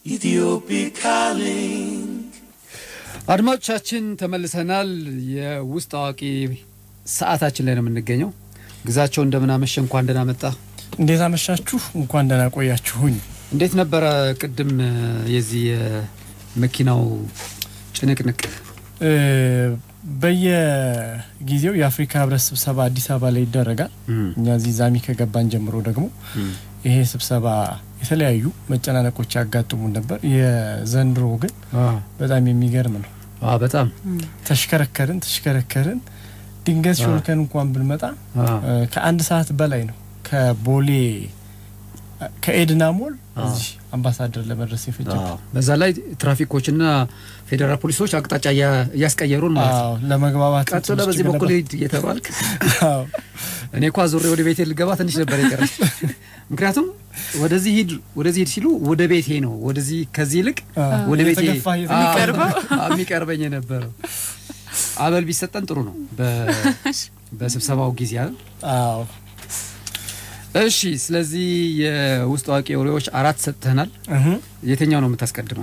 Ethiopia calling አድማጮቻችን ተመልሰናል የውስጥ አዋቂ ሰዓታችን ላይ ነው የምንገኘው ግዛቸው እንደምን አመሸ እንኳን ደህና መጣ እንዴት አመሻችሁ እንኳን ደህና ቆያችሁኝ እንዴት ነበር ቅድም የዚህ መኪናው ጭንቅንቅ በየጊዜው የአፍሪካ ህብረት ስብሰባ አዲስ አበባ ላይ ይደረጋል እኛ እዚህ ዛሚ ከገባን ጀምሮ ደግሞ ይሄ ስብሰባ የተለያዩ መጨናነቆች ያጋጥሙን ነበር የዘንድሮ ግን በጣም የሚገርም ነው በጣም ተሽከረከርን ድንገት ሾልከን እንኳን ብንመጣ ከአንድ ሰዓት በላይ ነው ከቦሌ ከኤድና ሞል እዚህ አምባሳደር ለመድረስ ይፈጃል በዛ ላይ ትራፊኮችና ፌደራል ፖሊሶች አቅጣጫ ያስቀየሩን ማለት ነው ለመግባባት ቀጥሎ በዚህ በኩል እየተባልክ እኔ እንኳን ዞሬ ወደ ቤቴ ልገባ ትንሽ ነበር ይቀርሽ ምክንያቱም ወደዚህ ሂድ ሲሉ ወደ ቤቴ ነው ወደዚህ ከዚህ ልቅ ወደ ቤቴ የሚቀርበኝ ነበር አበል ቢሰጠን ጥሩ ነው በስብሰባው ጊዜ አዎ እሺ ስለዚህ የውስጥ አዋቂ ወሬዎች 4 ሰጥተናል የትኛው ነው የምታስቀድመው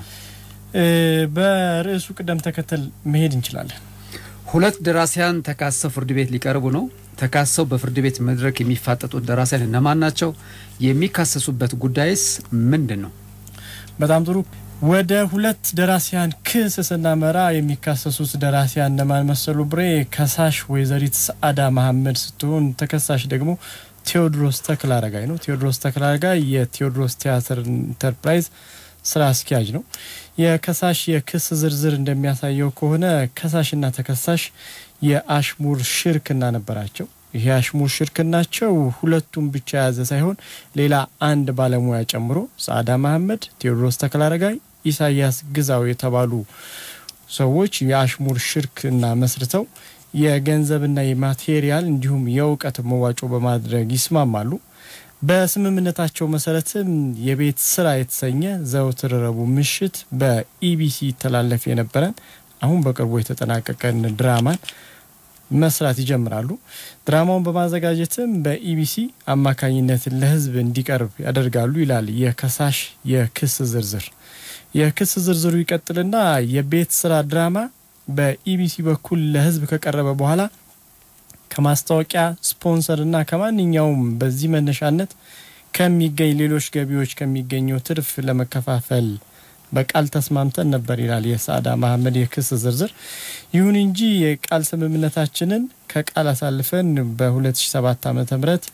በርዕሱ ቅደም ተከተል መሄድ እንችላለን ሁለት ደራሲያን ተካሰው ፍርድ ቤት ሊቀርቡ ነው ተካሰው በፍርድ ቤት መድረክ የሚፋጠጡት ደራሲያን እነማን ናቸው የሚካሰሱበት ጉዳይስ ምንድነው በጣም ጥሩ ወደ ሁለት ደራሲያን ክስ ስናመራ የሚካሰሱት ደራሲያን እነማን መሰሉ ብሬ ከሳሽ ወይዘሪት ሰዓዳ መሐመድ ስትሆን ተከሳሽ ደግሞ ቴዎድሮስ ተክላረጋይ ነው ቴዎድሮስ ተክላረጋይ የቴዎድሮስ ቲያትር ኢንተርፕራይዝ ስራ አስኪያጅ ነው የከሳሽ የክስ ዝርዝር እንደሚያሳየው ከሆነ ከሳሽና ተከሳሽ የአሽሙር ሽርክና ነበራቸው ይሄ አሽሙር ሽርክናቸው ሁለቱም ብቻ ያዘ ሳይሆን ሌላ አንድ ባለሙያ ጨምሮ ሰዓዳ መሐመድ ቴዎድሮስ ተክላረጋይ ኢሳያስ ግዛው የተባሉ ሰዎች የአሽሙር ሽርክና መስርተው የገንዘብና የማቴሪያል እንዲሁም የውቀት መዋጮ በማድረግ ይስማማሉ በስምምነታቸው መሰረትም የቤት ስራ የተሰኘ ዘውትር ረቡዕ ምሽት በኢቢሲ ተላለፈ የነበረን አሁን በቅርቡ የተጠናቀቀን ድራማን መስራት ይጀምራሉ ድራማውን በማዘጋጀትም በኢቢሲ አማካኝነት ለህዝብ እንዲቀርብ ያደርጋሉ ይላል የከሳሽ የክስ ዝርዝር የክስ ዝርዝሩ ይቀጥልና የቤት ስራ ድራማ በኢቢሲ በኩል ለህዝብ ከቀረበ በኋላ ከማስታወቂያ ስፖንሰርና ከማንኛውም በዚህ መነሻነት ከሚገኝ ሌሎች ገቢዎች ከሚገኘው ትርፍ ለመከፋፈል በቃል ተስማምተን ነበር ይላል የሰዓዳ መሐመድ የክስ ዝርዝር ይሁን እንጂ የቃል ስምምነታችንን ከቃል አሳልፈን በ2007 ዓ.ም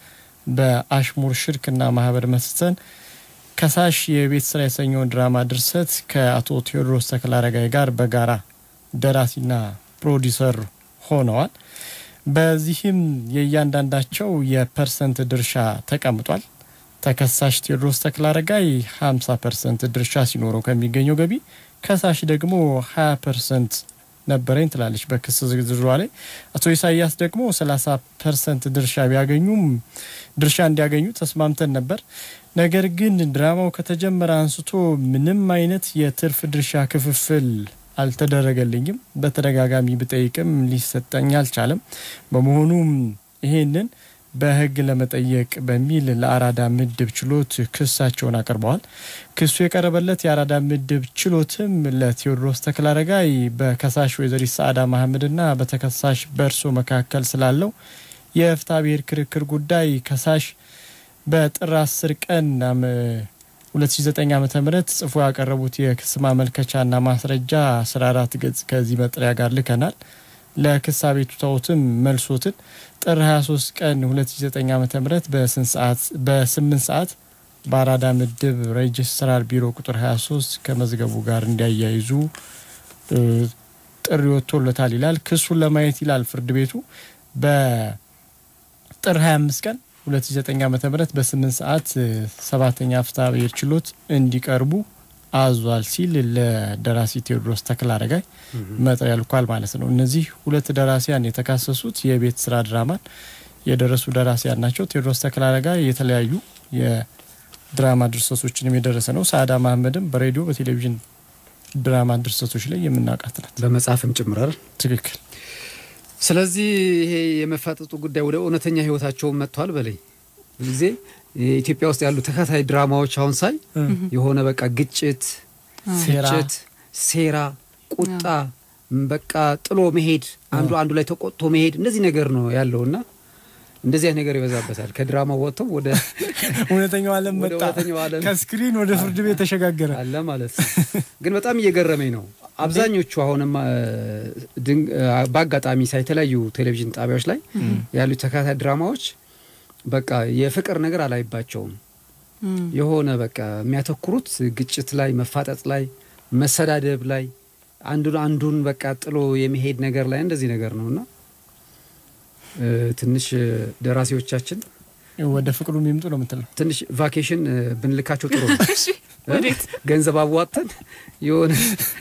በአሽሙር ሽርክና ማህበር መስርተን ከሳሽ የቤት ስራ የሰኘው ድራማ ድርሰት ከአቶ ቴዎድሮስ ተክላረጋይ ጋር በጋራ ደራሲና ፕሮዲዩሰር ሆነዋል በዚህም የእያንዳንዳቸው የፐርሰንት ድርሻ ተቀምጧል ተከሳሽ ቴዎድሮስ ተክላረጋይ 50% ድርሻ ሲኖረው ከሚገኘው ገቢ ከሳሽ ደግሞ 20% ነበረኝ ትላለች በክስ ዝርዝሩ ላይ አቶ ኢሳያስ ደግሞ 30% ድርሻ እንዲያገኙ ተስማምተን ነበር ነገር ግን ድራማው ከተጀመረ አንስቶ ምንም አይነት የትርፍ ድርሻ ክፍፍል አልተደረገልኝም በተደጋጋሚ ብጠይቅም ሊሰጠኝ አልቻለም በመሆኑም ይሄንን በህግ ለመጠየቅ በሚል ለአራዳ ምድብ ችሎት ክሳቸውን አቀርበዋል ክሱ የቀረበለት የአራዳ ምድብ ችሎትም ለቴዎድሮስ ተክላረጋይ በከሳሽ ወይዘሪት ሰዓዳ መሐመድና በተከሳሽ በርሶ መካከል ስላለው የፍትሐ ብሔር ክርክር ጉዳይ ከሳሽ በጥር 10 ቀን 2009 ዓመተ ምህረት ጽፎ ያቀረቡት የክስ ማመልከቻና ማስረጃ 14 ገጽ ከዚህ መጥሪያ ጋር ልከናል ለክስ አቤቱታዎትም መልሶትን ጥር 23 ቀን 2009 ዓመተ ምህረት በ8 ሰዓት በአራዳ ምድብ ሬጅስትራር ቢሮ ቁጥር 23 ከመዝገቡ ጋር እንዲያያይዙ ጥሪ ወጥቶለታል ይላል ክሱን ለማየት ይላል ፍርድ ቤቱ በጥር 25 ቀን 2009 ዓመተ ምህረት በ8 ሰዓት 7ኛ ፍትሐ ብሔር ችሎት እንዲቀርቡ አዟል ሲል ለደራሲ ቴዎድሮስ ተክላረጋይ መጥሪያ ልኳል ማለት ነው እነዚህ ሁለት ደራሲያን የተካሰሱት የቤት ስራ ድራማን የደረሱ ደራሲያን ናቸው ቴዎድሮስ ተክላረጋይ የተለያዩ የድራማ ድርሰቶችንም የደረሰ ነው ሰዓዳ መሐመድም በሬዲዮ በቴሌቪዥን ድራማ ድርሰቶች ላይ የምናውቃት ናት በመጻፍም ጭምራል ትክክል ስለዚህ ይሄ የመፋጠጡ ጉዳይ ወደ እውነተኛ ህይወታቸው መጥቷል በለይ ጊዜ ኢትዮጵያ ውስጥ ያሉ ተከታታይ ድራማዎች አሁን ሳይ የሆነ በቃ ግጭት ሴራ ቁጣ በቃ ጥሎ መሄድ አንዱ ላይ ተቆጥቶ መሄድ እንደዚህ ነገር ነው ያለውና እንደዚህ አይነት ነገር ይበዛበታል ከድራማው ወጥቶ ወደ እውነተኛው ዓለም መጣ ከስክሪን ወደ ፍርድ ቤት ተሸጋገረ አለ ማለት ግን በጣም እየገረመኝ ነው አብዛኞቹ አሁንማ ባጋጣሚ ሳይተላዩ ቴሌቪዥን ጣቢያዎች ላይ ያሉ ተከታታይ ድራማዎች በቃ የፍቅር ነገር አላይባቸውም የሆነ በቃ የሚያተኩሩት ግጭት ላይ መፋጠጥ ላይ መሰዳደብ ላይ አንዱን በቃ ጥሎ የመሄድ ነገር ላይ እንደዚህ ነገር ነውና ትንሽ ደራሲዎቻችን ወደ ፍቅሩ የሚምጡ ነው የምትለው ትንሽ ቫኬሽን ብንልካቸው ጥሩ ነው እሺ ወዴት ገንዘብ አዋጣን የሆነ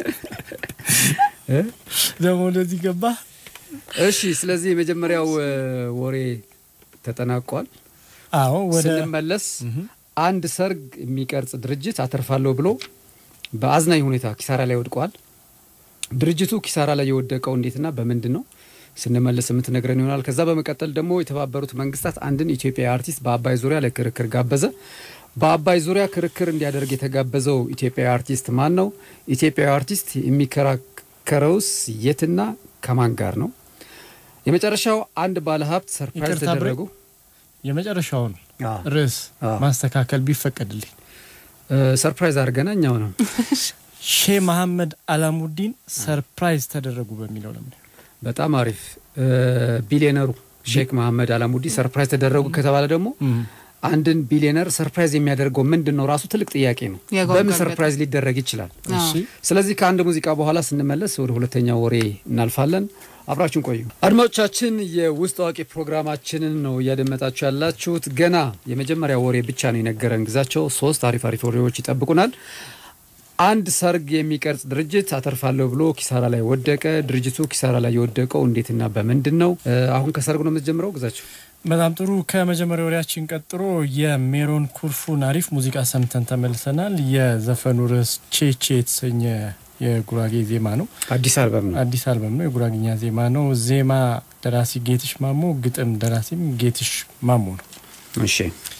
ደግሞ እንደዚህ ገባ እሺ ስለዚህ የመጀመሪያው ወሬ ተጠናቋል አዎ ወደ ስንመለስ አንድ ሰርግ የሚቀርጽ ድርጅት አተርፋለሁ ብሎ በአዝናኝ ሁኔታ ኪሳራ ላይ ወድቋል ድርጅቱ ኪሳራ ላይ የወደቀው እንዴትና በመንድነው ስንመለስ የምትነግረን ይሆናል ከዛ በመቀጠል ደግሞ የተባበሩት መንግስታት አንድን ኢትዮጵያዊ አርቲስት በአባይ ዙሪያ ለክርክር ጋበዘ በአባይ ዙሪያ ክርክር እንዲያደርግ የተጋበዘው ኢትዮጵያዊ አርቲስት ማን ነው ኢትዮጵያዊ አርቲስት የሚከራከረውስ የትና ከማን ጋር ነው የመጨረሻው አንድ ባለሀብት ሰርፕራይዝ ተደረጉ የመጨረሻውን ርዕስ ማስተካከል ቢፈቀድልኝ ሰርፕራይዝ አድርገናኛው ነው ሼህ መሐመድ አላሙዲን ሰርፕራይዝ ተደረጉ በሚለው ለምን በጣም አሪፍ ቢሊየነሩ ሼክ መሐመድ አላሙዲ ሰርፕራይዝ ተደረጉ ከተባለ ደግሞ አንድን ቢሊየነር ሰርፕራይዝ የሚያደርገው ምንድነው ራሱ ትልቅ ጥያቄ ነው በምን ሰርፕራይዝ ሊደረግ ይችላል ስለዚህ ከአንድ ሙዚቃ በኋላ ስንመለስ ወደ ሁለተኛው ወሬ እናልፋለን አብራችሁን ቆዩ አድማጮቻችን የውስጥ አዋቂ ፕሮግራማችንን ነው ያደመጣችሁ ያላችሁት ገና የመጀመሪያ ወሬ ብቻ ነው የነገረን ግዛቸው 3 አሪፍ ወሬዎች ይጠብቁናል አንድ ሰርግ የሚቀርጽ ድርጅት አተርፋለሁ ብሎ ኪሳራ ላይ ወደቀ ድርጅቱ ኪሳራ ላይ የወደቀው እንዴትና በመንድነው አሁን ከሰርጉ ነው የምትጀምረው ግዛቸው በጣም ጥሩ ከመጀመሪያው ወሬያችን ቀጥሮ የሜሮን ኩርፉን አሪፍ ሙዚቃ ሰምተን ተመልሰናል የዘፈኑ ርዕስ ቼቼ የተሰኘ የጉራጌ ዜማ ነው አዲስ አልበም ነው የጉራጌኛ ዜማ ነው ዜማ ደራሲ ጌትሽ ማሞ ግጥም ደራሲም ጌትሽ ማሞ ነው እሺ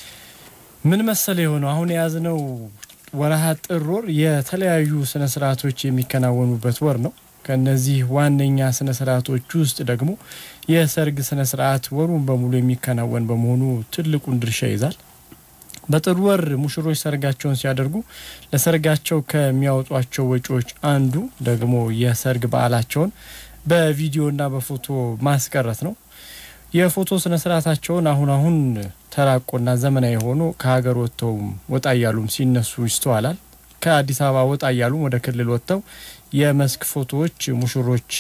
ምን መሰለ የሆነው አሁን ያዝነው ወራሃ ጥር ወር የተለያዩ ስነ ስርዓቶች የሚከናወኑበት ወር ነው ከነዚህ ዋነኛ ስነ ስርዓቶች ውስጥ ደግሞ የሰርግ ስነ ስርዓት ወሩን በሙሉ የሚከናወን በመሆኑ ትልቁን ድርሻ ይዛል በጥር ወር ሙሽሮች ሰርጋቸውን ሲያደርጉ ለሰርጋቸው ከሚያወጧቸው ወጪዎች አንዱ ደግሞ የሰርግ በዓላቸውን በቪዲዮና በፎቶ ማስቀረት ነው የፎቶ ስነ ስርዓታቸውን አሁን ተራቆና ዘመናዊ ሆኖ ከሀገር ወጥተው ወጣ ያሉም ሲነሱ ይስተዋላል ከአዲስ አበባ ወጣ ያሉ ወደ ክልል ወጥተው የመስክ ፎቶዎች ሙሽሮች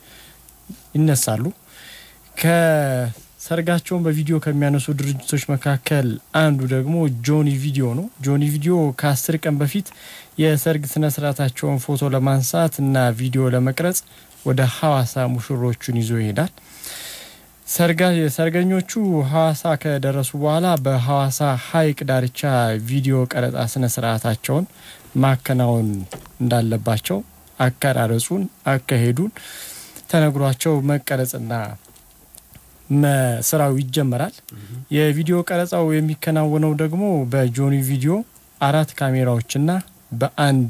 ይነሳሉ ከሰርጋቸውን በቪዲዮ ከሚያነሱ ድርጅቶች መካከል አንዱ ደግሞ ጆኒ ቪዲዮ ነው ጆኒ ቪዲዮ ከ10 ቀን በፊት የሰርግ ስነ ስርዓታቸውን ፎቶ ለማንሳት እና ቪዲዮ ለመቅረጽ ወደ ሐዋሳ ሙሽሮቹን ይዞ ይሄዳል ሰርገኞቹ ሐዋሳ ከደረሱ በኋላ በሐዋሳ ሐይቅ ዳርቻ ቪዲዮ ቀረጻ ስነ ስርዓታቸውን ማከናወን እንዳለባቸው አቀራረጹን አካሄዱን ተነግሯቸው መቀረጽና መስራው ይጀመራል የቪዲዮ ቀረጻው የሚከናወነው ደግሞ በጆኒ ቪዲዮ 4 ካሜራዎችና በአንድ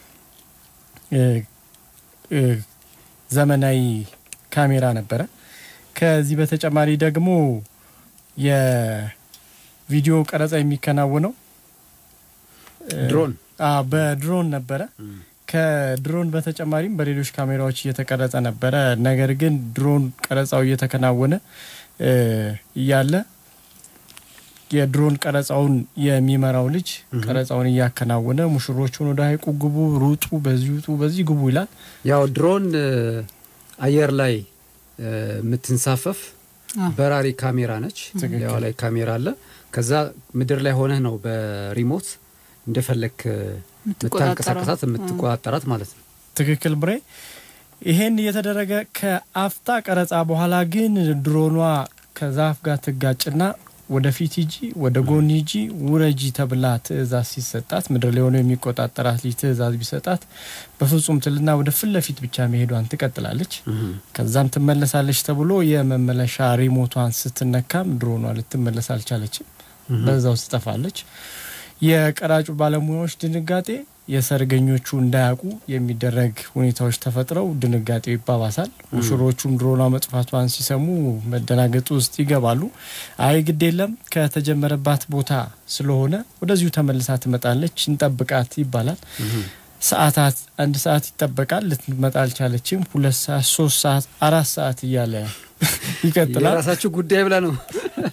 ዘመናዊ ካሜራ ነበረ ከዚህ በተጨማሪ ደግሞ የቪዲዮ ቀረጻ የሚከናወነው ድሮን በድሮን ነበረ ከድሮን በተጨማሪም በሌሎች ካሜራዎች እየተቀረጸ ነበረ ነገር ግን ድሮን ቀረጻው እየተከናወነ ያለ የድሮን ቀረጻውን የሚመራው ልጅ ቀረጻውን ያከናወነ ሙሽሮቹን ወደ ሐይቁ ግቡ ሩጡ በዚህ ግቡ ይላል ያው ድሮን አየር ላይ ምትንሳፈፍ በራሪ ካሜራ ነች ያው ላይ ካሜራ አለ ከዛ ምድር ላይ ሆነ ነው በሪሞት እንደፈለክ ምታንቀሳቀሳት ምትቆጣጣራት ማለት ነው ትክክል ብሬ ይሄን እየተደረገ ከአፍታ ቀረጻ በኋላ ግን ድሮኗ ከዛፍ ጋር ትጋጭና ወደፊት ሂጂ ወደ ጎን ሂጂ ውረጂ ተብላ ትእዛዝ ሲሰጣት ምድር ላይ ሆኖ የሚቆጣጣራት ልጅ ትእዛዝ ቢሰጣት በፍጹም ትልና ወደ ፍለፊት ብቻ መሄዷን ትቀጥላለች ከዛም ትመለሳለች ተብሎ የመመለሻ ሪሞቷን ስትነካም ድሮኗ ልትመለስ አልቻለችም በዛው ትጠፋለች የቀራጩ ባለሙያዎች ድንጋጤ የሰርገኞቹ እንዳያቁ የሚደረግ ሁኔታዎች ተፈጥረው ድንጋጤው ይባባሳል ሙሽሮቹም ድሮና መጥፋቷን ሲሰሙ መደናገጡ ውስጥ ይገባሉ አይ ግድ የለም ከተጀመረባት ቦታ ስለሆነ ወደዚሁ ተመልሳ ትመጣለች እንጠብቃት ይባላል ሰዓታት አንድ ሰዓት ይተበቃል ልትመጣ አልቻለችም 2 ሰዓት 3 ሰዓት 4 ሰዓት ይያለ ይከተላል የራሳችሁ ጉዳይ ብላ ነው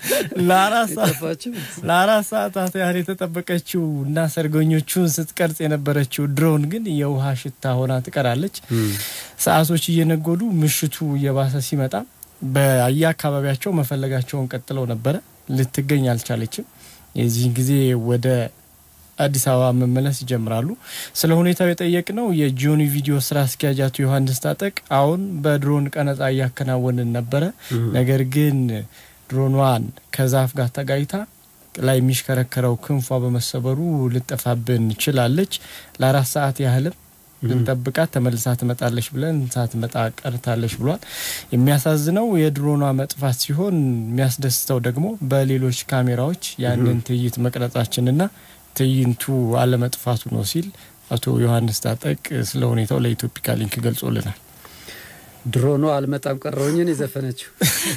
ለአራት ሰዓታት ያህል የተጠበቀችው እና ሰርገኞቹን ስትቀርጽ የነበረችው ድሮን ግን የውሃ ሽታ ሆና ትቀራለች ሰዓቶች እየነጎዱ ምሽቱ እየባሰ ሲመጣ በአካባቢያቸው መፈለጋቸውን ቀጥለው ነበር ልትገኝ አልቻለችም የዚህ ጊዜ ወደ አዲስ አበባ መመለስ ይጀምራሉ ስለ ሁኔታው የጠየቅነው የጆኒ ቪዲዮ ስራ አስኪያጅ አቶ ዮሐንስ ታጠቅ አሁን በድሮን ቀነጻ ያከናወንን ነበር ነገር ግን ድሮኗን ከዛፍ ጋር ተጋይታ ላይ የሚሽከረከረው ክንፏ በመሰበሩ ልጠፋብን ይችላልች ለ4 ሰዓት ያህል እንጠብቃት ተመልሳ ትመጣለች ብለን ሳትመጣ ቀርታለች ብሏል የሚያሳዝነው የድሮኗ መጥፋት ሲሆን የሚያስደስተው ደግሞ በሌሎች ካሜራዎች ያንን ትይት መቅረጻችንና ትይንቱ አለመጥፋቱ ነው ሲል አቶ ዮሐንስ ታጠቅ ስለ ሁኔታው ለኢትዮፒካ ሊንክ ገልጾልናል ድሮኗ አልመጣም ቀረውኝን ይዘፈነችው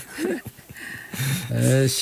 እሺ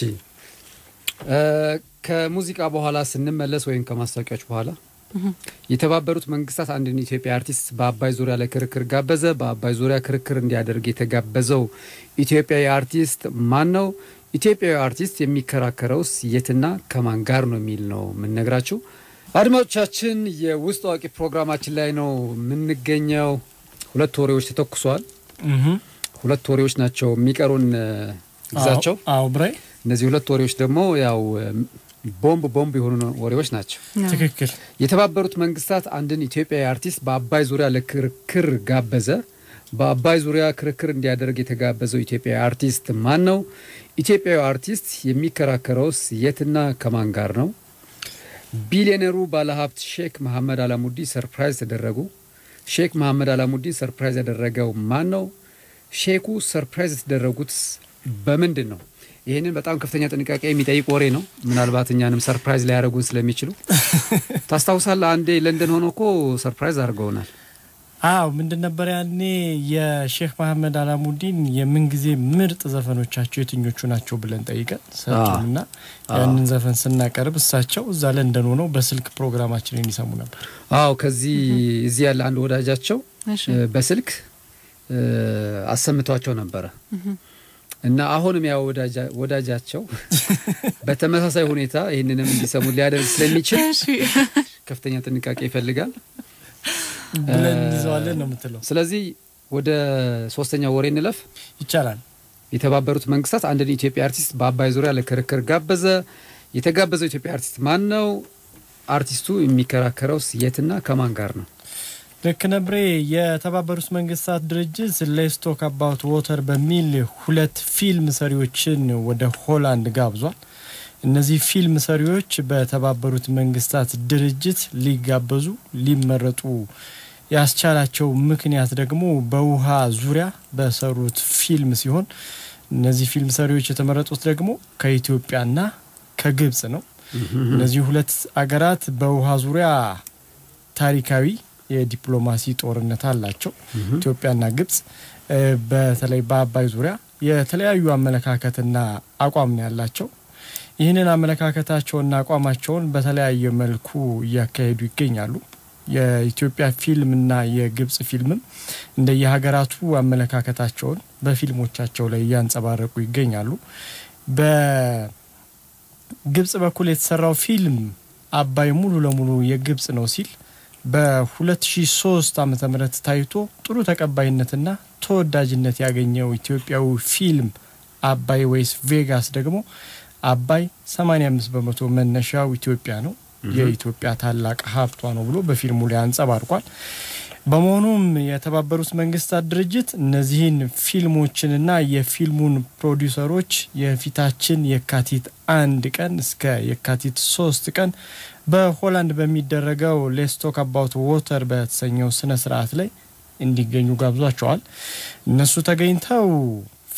ከሙዚቃ በኋላ ስንመለስ ወይን ከማስታወቂያዎች በኋላ የተባበሩት መንግስታት አንድን ኢትዮጵያ አርቲስት በአባይ ዙሪያ ላይ ክርክር ጋበዘ በአባይ ዙሪያ ክርክር እንዲያደርግ የተጋበዘው ኢትዮጵያዊ አርቲስት ማን ነው ኢትዮጵያዊ አርቲስት የሚከራከረውስ የትና ከማን ጋር ነው የሚል ነው ምንነግራችሁ አድማጮቻችን የውስጥ አዋቂ ፕሮግራማችን ላይ ነው ምንገኘው ሁለት ወሬዎች ተተኩሷል ሁለት ወሬዎች ናቸው የሚቀሩን ግዛቸው አው ብሬ እነዚህ ሁለት ወሬዎች ደግሞ ያው ቦምብ የሆኑ ወሬዎች ናቸው ትክክል የተባበሩት መንግስታት አንድን ኢትዮጵያዊ አርቲስት በአባይ ዙሪያ ለክርክር ጋበዘ በአባይ ዙሪያ ክርክር እንዲያደርግ የተጋበዘው ኢትዮጵያዊ አርቲስት ማን ነው ኢትዮጵያዊ አርቲስት የሚከራከረውስ የትና ከማን ጋር ነው ቢሊዮነሩ ባለሀብት ሼክ መሐመድ አላሙዲ ሰርፕራይዝ ተደረጉ ሼክ መሐመድ አላሙዲ ሰርፕራይዝ ያደረገው ማን ነው ሼኩ ሰርፕራይዝ ተደረጉት በምንድን ነው ይሄንን በጣም ከፍተኛ ጥንቃቄ የሚጠይቅ ወሬ ነው ምናልባት እኛንም ሰርፕራይዝ ላይ ያደርጉን ስለሚችሉ ታስታውሳለህ አንዴ ለንደን ሆኖኮ ሰርፕራይዝ አድርገውናል አው ምንድን ነበር ያኔ የሼክ መሐመድ አላሙዲን የምንጊዜ ምርጥ ዘፈኖቻቸው የትኞቹ ናቸው ብለን ጠይቀን ሰጥተውና ያንን ዘፈን ስናቀርብ እሳቸው እዛ ለንደን ሆነው በስልክ ፕሮግራማችንን ይሰሙ ነበር አው ከዚህ እዚህ ያለ አንድ ወዳጃቸው በስልክ አሰምቷቸው ነበር እና አሁንም ያው ወዳጃቸው በተመሳሳይ ሁኔታ ይሄንንም እንዲሰሙ ሊያደርግ ስለሚችል ከፍተኛ ጥንቃቄ ይፈልጋል ብለን ይዘዋለን ነው የምትለው ስለዚህ ወደ ሶስተኛው ወሬ እንለፍ ይቻላል የተባበሩት መንግስታት አንድን ኢትዮጵያ አርቲስት በአባይ ዙሪያ ለክርክር ጋበዘ የተጋበዘው ኢትዮጵያ አርቲስት ማን ነው አርቲስቱ የሚከራከረውስ የትና ከማን ጋር ነው ለከነብሬ የተባበሩት መንግስታት ድርጅት Let's Talk About Water በሚል ሁለት ፊልም ሰሪዎችን ወደ ሆላንድ ጋብዟል እነዚህ ፊልም ሰሪዎች በተባበሩት መንግስታት ድርጅት ሊጋበዙ ሊመረጡ ያስቻላቸው ምክንያት ደግሞ በውሃ ዙሪያ በሰሩት ፊልም ሲሆን እነዚህ ፊልም ሰሪዎች የተመረጡት ደግሞ ከኢትዮጵያና ከግብጽ ነው እነዚህ ሁለት አገራት በውሃ ዙሪያ ታሪካዊ የዲፕሎማሲ ጦርነት አላቸው ኢትዮጵያና ግብጽ በተለይ በአባይ ዙሪያ የተለያዩ አመለካከትና አቋም ነው ያላቸው ይህንን አመለካከታቸውና አቋማቸውን በተለያየ መልኩ ያካሄዱ ይገኛሉ የኢትዮጵያ ፊልምና የግብጽ ፊልምም እንደየሀገራቱ አመለካከታቸውን በፊልሞቻቸው ላይ ያንጸባረቁ ይገኛሉ በግብጽ በኩል የተሰራው ፊልም አባይ ሙሉ ለሙሉ የግብጽ ነው ሲል በ2003 ዓመተ ምህረት ታይቶ ጥሩ ተቀባይነትና ተወዳጅነት ያገኘው ኢትዮጵያው ፊልም አባይ ወይስ ቬጋስ ደግሞ አባይ 85% መነሻው ኢትዮጵያ ነው የኢትዮጵያ ታላቅ ሀብቷ ነው ብሎ በፊልሙ ላይ አንጸባርቋል በመሆኑም የተባበሩት መንግስታት ድርጅት እነዚህን ፊልሞችንና የፊልሙን ፕሮዲዩሰሮች የፊታችን የካቲት 1 ቀን እስከ የካቲት 3 ቀን በሆላንድ በሚደረገው Let's Talk About Water በተሰኘው ስነ ስርዓት ላይ እንዲገኙ ጋብዟቸዋል እነሱ ተገኝተው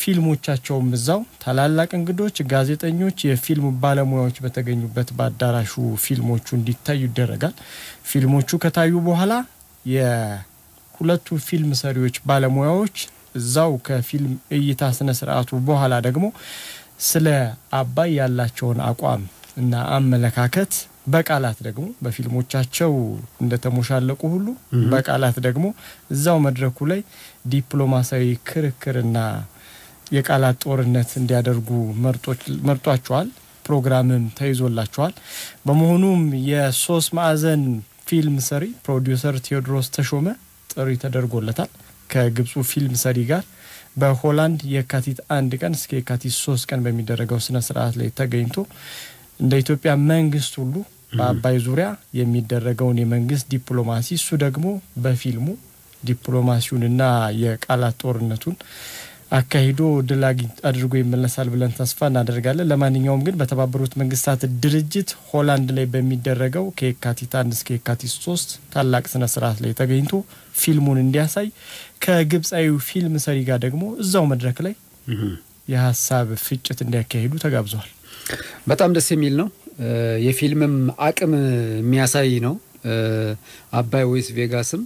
ፊልሞቻቸውም እዛው ታላላቅ እንግዶች ጋዜጠኞች የፊልም ባለሙያዎች በተገኙበት በአዳራሹ ፊልሞቹ እንዲታዩ ይደረጋል ፊልሞቹ ከታዩ በኋላ የሁለቱ ፊልም ሰሪዎች ባለሙያዎች እዛው ከፊልም እይታ ስነ ስርዓቱ በኋላ ደግሞ ስለ አባይ ያላቸውን አቋም እና አመለካከት በቃላት ደግሞ በፊልሞቻቸው እንደተሞሻለቁ ሁሉ በቃላት ደግሞ እዛው መድረኩ ላይ ዲፕሎማሲያዊ ክርክርና የቃላት ጦርነት እንዲያደርጉ መርጧቸዋል ፕሮግራምም ተይዞላቸዋል በመሆኑም የሶስት ማዕዘን ፊልም ሰሪ ፕሮዲዩሰር ቴዎድሮስ ተሾመ ጥሪ ተደርጎለታል ከግብፁ ፊልም ሰሪ ጋር በሆላንድ የካቲት 1 ቀን እስከ የካቲት 3 ቀን በሚደረገው ስነ ስርዓት ላይ ተገኝቶ እንደ ኢትዮጵያ መንግስት ሁሉ በአባይ ዙሪያ የሚደረገውን የመንግስት ዲፕሎማሲ እሱ ደግሞ በፊልሙ ዲፕሎማሲውንና የቃላት ጦርነቱን አካሂዶ ድላጊ አድርጎ ይመለሳል ብለን ተስፋ እናደርጋለን ለማንኛውም ግን በተባበሩት መንግስታት ድርጅት ሆላንድ ላይ በሚደረገው ከየካቲት 1 እስከ የካቲት 3 ታላቅ ስነ ስርዓት ላይ ተገኝቶ ፊልሙን እንዲያሳይ ከግብፃዊው ፊልም ሰሪ ጋር ደግሞ እዛው መድረክ ላይ የሐሳብ ፍጭት እንዲያካሂዱ ተጋብዘዋል በጣም ደስ የሚል ነው የፊልምም አቅም የሚያሳይ ነው አባይ ወይስ ቬጋስም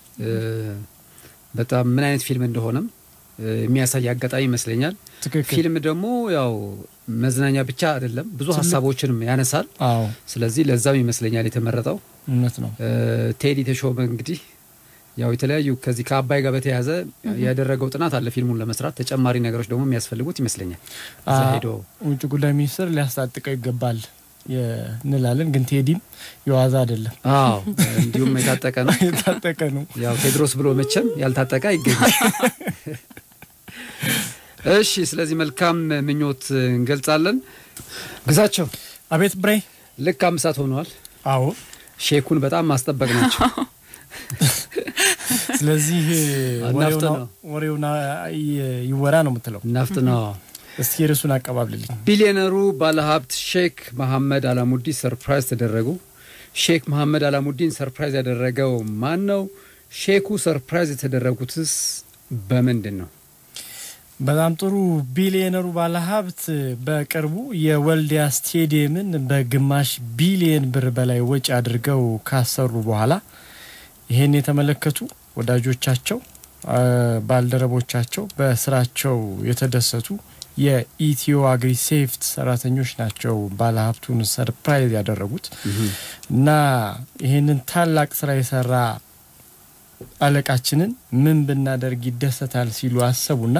በጣም ምን አይነት ፊልም እንደሆነም የሚያሳይ አጋጣሚ ይመስለኛል ፊልም ደግሞ ያው መዝናኛ ብቻ አይደለም ብዙ ሐሳቦችንም ያነሳል ስለዚህ ለዛም ይመስለኛል የተመረጠው እውነት ነው ቴዲ ተሾመ እንግዲህ ያው የተለያዩ ከዚህ ከአባይ ጋር በተያያዘ ያደረገው ጥናት አለ ፊልሙን ለመስራት ተጨማሪ ነገሮች ደግሞ የሚያስፈልጉት ይመስለኛል ዛሄዶ ውጭ ጉዳይ ሚኒስትር ሊያስታጥቀው ይገባል እንላለን ግን ቴዲም የዋዛ አይደለም እንዲሁም የታጠቀ ነው ያው ቴድሮስ ብሎ መቼም ያልታጠቀ አይገኝም እሺ ስለዚህ መልካም ምኞት እንገልጻለን ግዛቸው አቤት ብሬ ልክ 5 ሰዓት ሆኗል አዎ ሼኩን በጣም ማስጠበቅናቸው ስለዚህ ወሬውና ይወራ ነው የምትለው ናፍጥና እስኪ ርሱን አቀባብልልኝ ቢሊዮነሩ ባለሀብት ሼክ መሐመድ አላሙዲ ሰርፕራይዝ ተደረጉ ሼክ መሐመድ አላሙዲን ሰርፕራይዝ ያደረገው ማን ነው ሼኩ ሰርፕራይዝ የተደረጉትስ በምንድን ነው በጣም ጥሩ ቢሊዮነሩ ባለሀብት በቅርቡ የወልዲያ ስቴዲየምን በግማሽ ቢሊዮን ብር በላይ ወጪ አድርገው ካሰሩ በኋላ ይሄን የተመለከቱ ወዳጆቻቸው ባልደረቦቻቸው በስራቸው የተደሰቱ የኢትዮ አግሪ ሴፍት ሰራተኞች ናቸው ባለሀብቱን ሰርፕራይዝ ያደረጉት እና ይሄንን ታላቅ ስራ የሰራ አለቃችንን ምን ብናደርግ ይደሰታል ሲሉ አሰቡና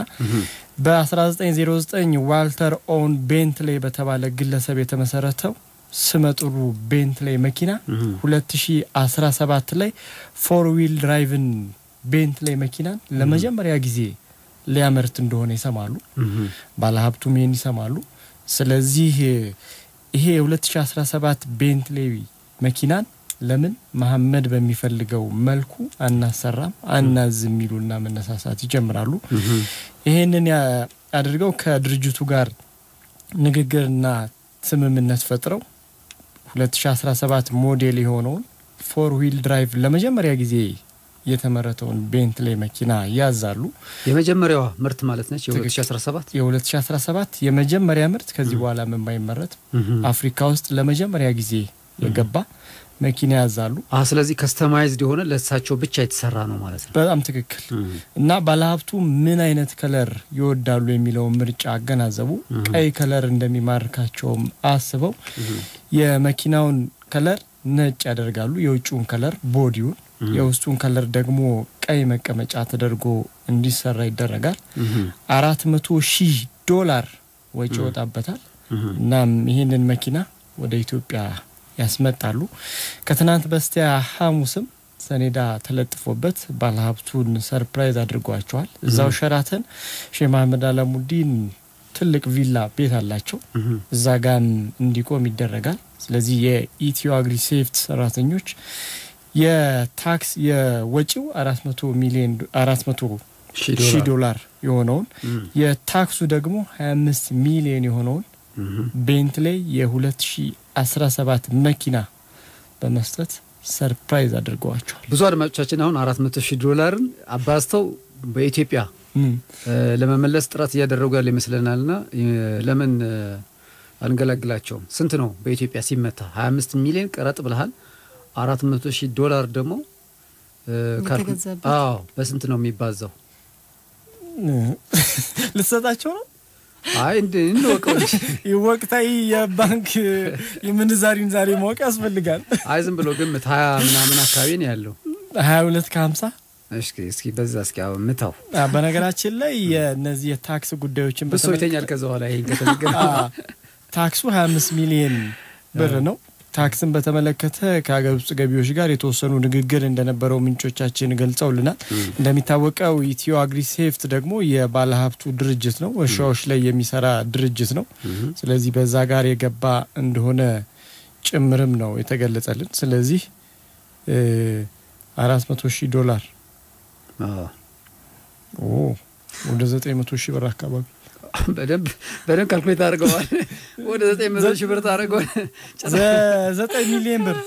በ1909 ዋልተር ኦን ቤንትሌይ በተባለ ግለሰብ የተመሰረተው ስመጥሩ ቤንትሌይ መኪና 2017 ላይ 4 ዊል ድራይቭን ቤንትሌይ መኪናን ለመጀመሪያ ጊዜ ሊያመርት እንደሆነ ይሰማሉ ባለሀብቱም ይሄን ይሰማሉ ስለዚህ ይሄ 2017 ቤንትሌይ መኪናን ለምን መሐመድ በሚፈልገው መልኩ አናሰራም አናዝም ይሉና መነሳሳት ይጀምራሉ ይሄንን ያድርገው ከድርጅቱ ጋር ንግግርና ስምምነት ፈጥረው 2017 ሞዴል የሆነውን 4 ዊል ድራይቭ ለመጀመሪያ ጊዜ የተመረተውን ቤንትሌይ መኪና ያዛሉ የመጀመሪያው ምርት ማለት ነች የ2017 የመጀመሪያ ምርት ከዚህ በኋላ ምን ባይመረት አፍሪካ ውስጥ ለመጀመሪያ ጊዜ የገባ መኪና ያዛሉ ስለዚህ ከስተማይዝድ የሆነ ለሳቸው ብቻ የተሰራ ነው ማለት ነው በጣም ትክክል እና ባለሀብቱ ምን አይነት ከለር ይወዳሉ የሚለው ምርጫ አገናዘቡ ቀይ ከለር እንደሚማርካቸውም አስበው የመኪናውን ከለር ነጭ ያደርጋሉ የውጭውን ከለር ቦዲውን የውስጡን ከለር ደግሞ ቀይ መቀመጫ ተደርጎ እንዲሰራ ይደረጋል $400,000 ወጪ ወጣበታል እና ይሄንን መኪና ወደ ኢትዮጵያ ያስመጣሉ ከትናንት በስቲያ ሐሙስም ሰኔዳ ተለጥፎበት ባለሀብቱን ሰርፕራይዝ አድርጓቸዋል እዛው ሸራተን ሼህ መሐመድ አላሙዲን ትልቅ ቪላ ቤት አላቸው እዛ ጋር እንዲቆም ይደረጋል ስለዚህ የኢትዮ አግሪ ሴፍት ሰራተኞች የታክስ የወጪው $400,000 የሆነውን የታክሱ ደግሞ 25 ሚሊዮን የሆነውን ቤንትሌይ የ2017 መኪና በመስጠት ሰርፕራይዝ አድርገዋቸዋል ብዙ አድማጮቻችን አሁን $400,000 አባስተው በኢትዮጵያ ለመመለስ ጥረት ያደረጉ ያለ ይመስለናልና ለምን አንገላግላቸው ስንት ነው በኢትዮጵያ ሲመታ 25 ሚሊዮን ቀረጥ ብለሃል $400,000 ደግሞ በስንት ነው የሚባዛው ልትሰጣቸው ነው አይ እንደወቀው ይወቅታዊ የባንክ የምንዛሪን ዛሬ ማወቅ ያስፈልጋል አይ ዝም ብሎ ግምት 20 ምናምን አካባቢ ነው ያለው 22 ከ50 እስኪ በዛ እስኪ ምታው በነገራችን ላይ የነዚህ የታክስ ጉዳዮችን በሶይተኛል ከዛው ላይ ከተነገረ ታክሱ 25 ሚሊዮን ብር ነው ታክስን በተመለከተ ከሀገር ውስጥ ገቢዎች ጋር የተወሰኑ ንግግር እንደነበረው ምንጮቻችን ገልጸውልናል እንደሚታወቀው ኢትዮ አግሪሴፍት ደግሞ የባለሀብቱ ድርጅት ነው እርሻዎች ላይ የሚሰራ ድርጅት ነው ስለዚህ በዛ ጋር የገባ እንደሆነ ጭምርም ነው የተገለጸልን ስለዚህ $400,000 ወደ 900,000 ብር አካባቢ በደንብ ካልኩሌት አድርገዋል ወደ 900,000 ብር ታረጋው 9 ሚሊዮን ብር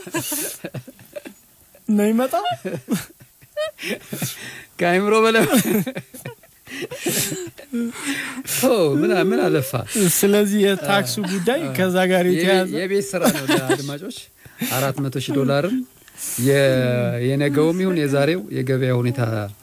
ነው ይመጣው ካይምሮ በለው ምን አለፋ ስለዚህ የታክሱ ጉዳይ ከዛ ጋር የተያዘ የቤት ስራ ነው ለአድማጮች $400,000 የነገውም ይሁን የዛሬው የገበያ ሁኔታ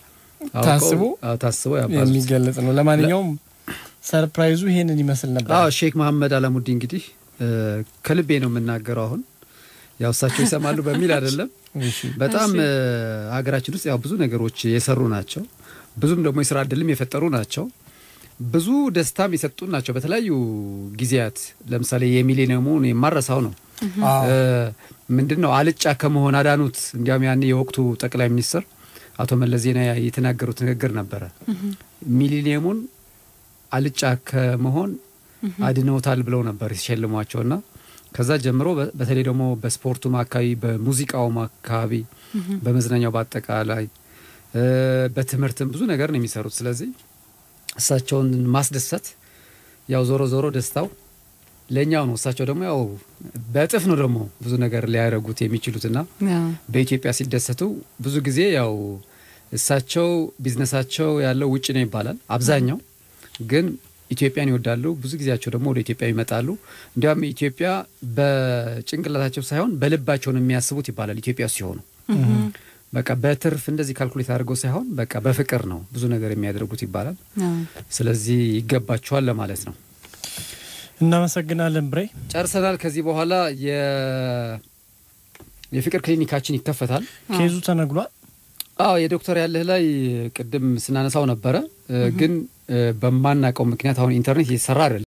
ታስቦ የሚገለጽ ነው ለማንኛውም ሰርፕራይዙ ይሄንን ይመስል ነበር ሼክ መሐመድ አላሙዲ እንግዲህ ከልቤ ነው የምናገረው አሁን ያው እሳቸው ይሰማሉ በሚል አይደለም በጣም ሀገራችን ውስጥ ያው ብዙ ነገሮች የሰሩ ናቸው ብዙም ደግሞ የሥራ ዕድልም የፈጠሩ ናቸው ብዙ ደስታም የሰጡ ናቸው በተለያዩ ጊዜያት ለምሳሌ የሚሊኒየሙን የማረሳው ነው ምንድነው አልጫ ከመሆን አዳኑት እንዲያም ያኔ የወቅቱ ጠቅላይ ሚኒስትር አቶ መለስ ዜናዊ የተናገሩት ንግግር ነበር ሚሊኒየሙን አልጫ ከመሆን አድነውታል ብለው ነበር ሲሸልሟቸውና ከዛ ጀምሮ በተለይ ደግሞ በስፖርቱ ማካቢ በሙዚቃው ማካቢ በመዝናኛው በአጠቃላይ በትምህርትም ብዙ ነገር ነው የሚሰሩት ስለዚህ እሳቸውን ማስደሰት ያው ዞሮ ደስታው ለኛው ነው እሳቸው ደግሞ ያው በጥፍ ነው ደግሞ ብዙ ነገር ሊያረጉት የሚችሉትና በኢትዮጵያ ሲደሰቱ ብዙ ጊዜ ያው እሳቸው ቢዝነሳቸው ያለው ውጭ ነው ይባላል አብዛኛው ግን ኢትዮጵያን ይወዳሉ ብዙ ጊዜያቸው ደግሞ ወደ ኢትዮጵያ ይመጣሉ እንዲያም ኢትዮጵያ በጭንቅላታቸው ሳይሆን በልባቸው ነው የሚያስቡት ይባላል ኢትዮጵያ ሲሆኑ በቃ በትርፍ እንደዚህ ካልኩሌት አድርገው ሳይሆን በቃ በፍቅር ነው ብዙ ነገር የሚያደርጉት ይባላል ስለዚህ ይገባቸዋል ለማለት ነው እናመሰግናለን ብሬ ጨርሰናል ከዚህ በኋላ የፍቅር ክሊኒካችን ይከፈታል ኬዙ ተነግሯል የዶክተር ያለህ ላይ ቅድም ስናነሳው ነበር ግን በማናቀው ምክንያት አሁን ኢንተርኔት እየሰራ አይደለም